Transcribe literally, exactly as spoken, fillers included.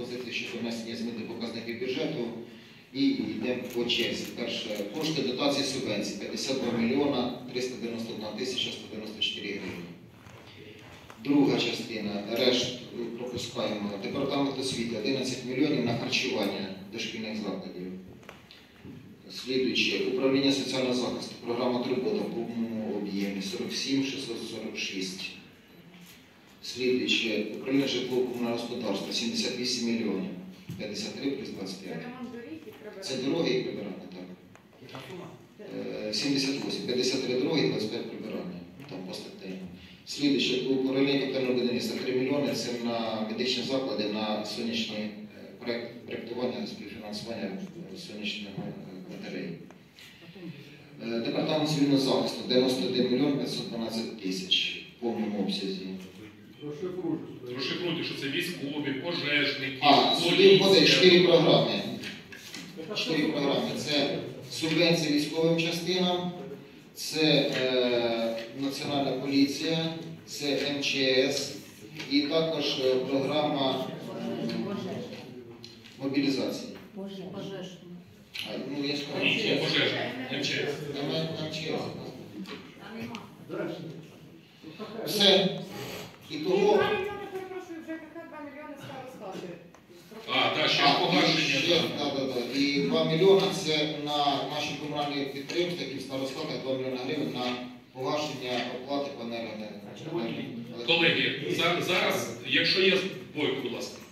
пропозиції щодо внесення змін до показників бюджету. І йдемо по черзі. Перше, кошти дотації субвенцій п'ятдесят два мільйона триста дев'яносто одна тисяча сто дев'яносто чотири гривні. Друга частина, решт пропускаємо. Департамент освіти одинадцять мільйонів на харчування дошкільних закладів. Слідуюче, управління соціального захисту, програма «Турбота» в повному об'ємі сорок сім шістсот сорок шість. Слідуюче, управління житлово-комунального господарства сімдесят вісім мільйонів, п'ятдесят три плюс двадцять п'ять. Це дороги і прибирання, так. сімдесят вісім, п'ятдесят три дороги і двадцять п'ять прибирання, там по статейно. Слідуюче, управління капітального будівництва три мільйони, це на медичні заклади, на сонячні проєктування, співфінансування сонячних батарей. Департамент цивільного захисту дев'яносто один мільйон п'ятсот дванадцять тисяч в повному обсязі. Розшифруйте, що це військові, пожежники, А, сюди входить чотири програми. Чотири програми. Це субвенції військовим частинам, це е, Національна поліція, це Ем Че Ес і також е, програма е, мобілізації. А, ну, я скажу. Ні, це пожежні. Ем Че Ес. Ем Че Ес. Все. І того... А, так, ще погашення. Так, так, так. І два мільйони це на наші комунальні підприємства, які в старостатах, два мільйони гривень на погашення оплати по енергоенергії. Колеги, зараз, якщо є, Бойко, будь ласка.